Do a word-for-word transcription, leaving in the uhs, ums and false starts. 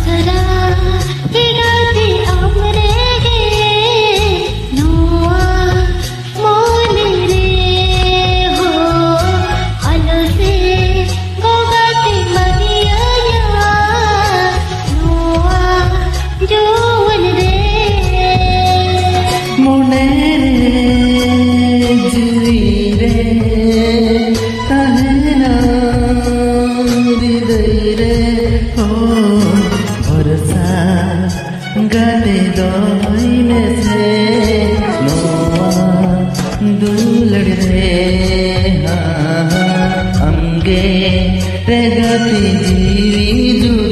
गाते दोई में से नोआ दूलड़ रे हाँ अमगे रे गाती जीवी